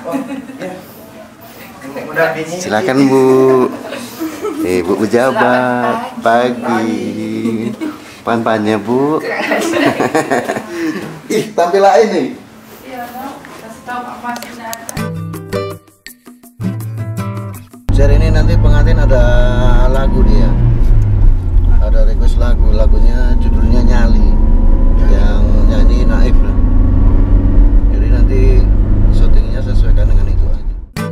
Silakan Bu. Bu pejabat pagi. Pan-pannya Bu. Ih, tampil lain nih. Iya, kasih tahu Pak Mas ada. Share ini nanti pengantin ada lagu dia. Ada request lagu, lagunya judulnya Nyali. Yang nyanyi Naif lah. Jadi nanti syutingnya sesuaikan dengan itu aja.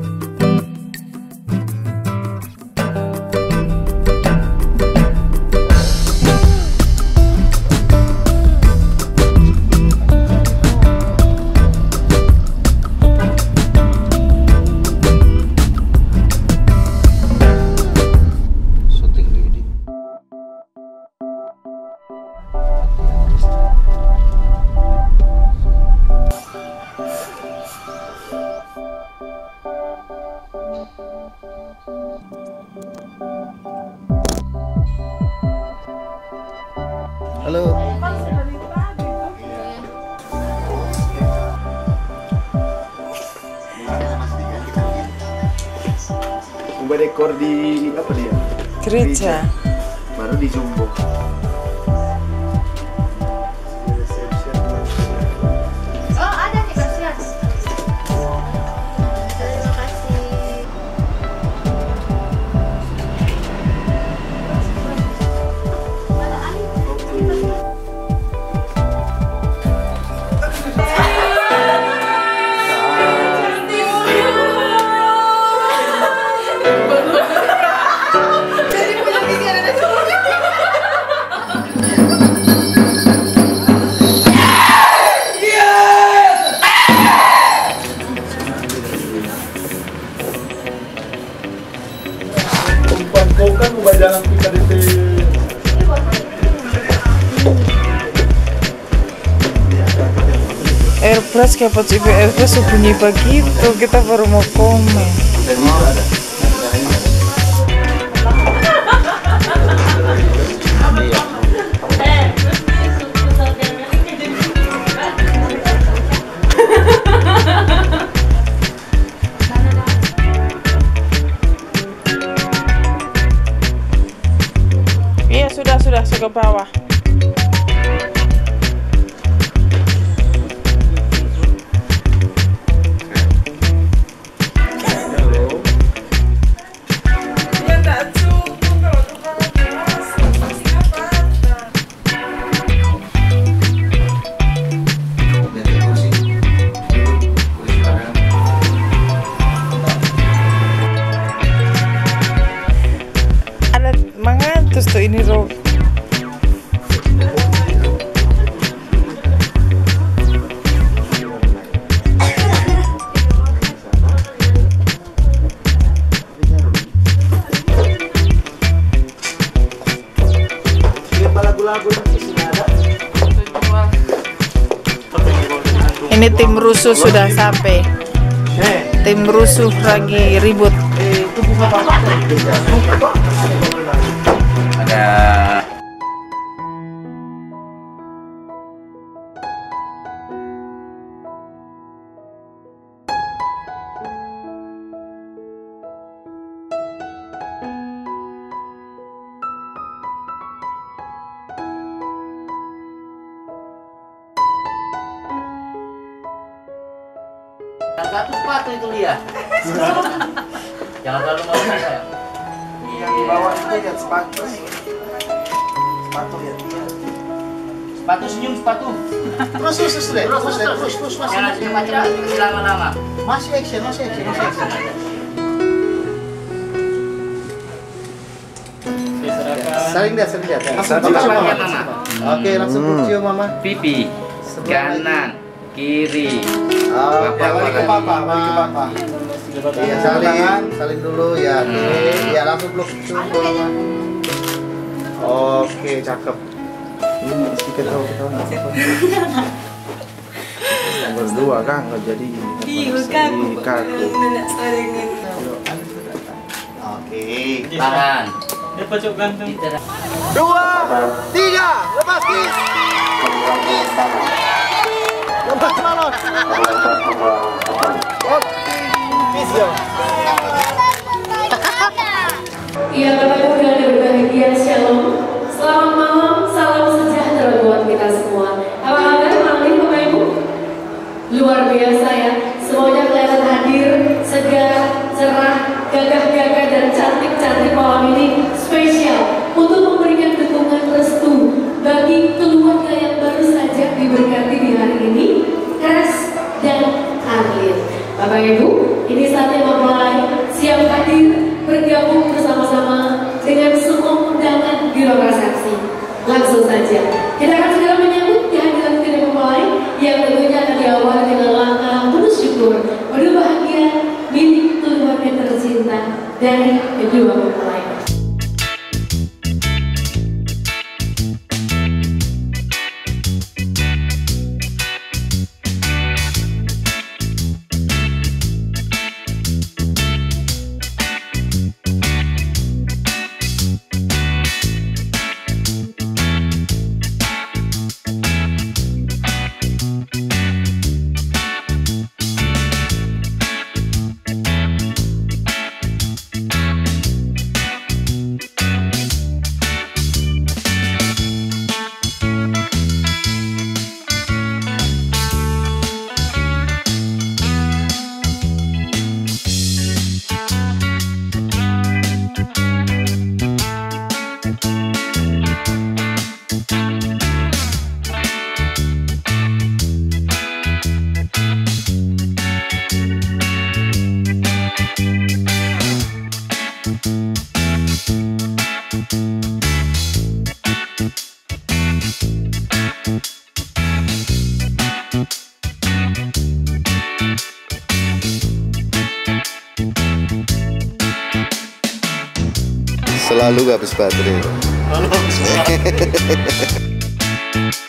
Halo. Ubah dekor di apa dia? Gereja. Baru di Jumbo. Oh, ada nih kasihan. Terima kasih. Kau kan ubah jalan kita di Airbrush kayak juga Airbrush bunyi begitu, kita baru mau komen. Iya sudah ke bawah. Ada mangantus tuh ini Rob. Ini tim rusuh sudah sampai. Tim rusuh lagi ribut. Ada satu sepatu itu lihat. Jangan terlalu mau saya. yang di bawah itu lihat sepatu. Sepatu lihat dia. Sepatu senyum sepatu. Terus mas. Jangan cepat-cepat lama-lama. Masih action. Saling lihat. Langsung cium mama. Oke, langsung cium mama. Pipi. Kanan, kiri. Oke, balik ke papa. Iya, saling dulu ya. Oke, ya langsung peluk cium mama. Oke, cakep. Ini sedikit ketawa. Berdua kan nggak jadi kaku. Oke, Tangan. 2, 3, lepas kis. Lepas balon. Oke. Bapak Ibu, ini saatnya mempelai siap hadir bergabung bersama-sama dengan semua undangan biro resepsi. Langsung saja, kita akan segera menyambut kehadiran kedua mempelai yang tentunya akan diawali dengan langkah penuh syukur, penuh bahagia milik keluarga tercinta dari kedua mempelai. Selalu gak habis baterai.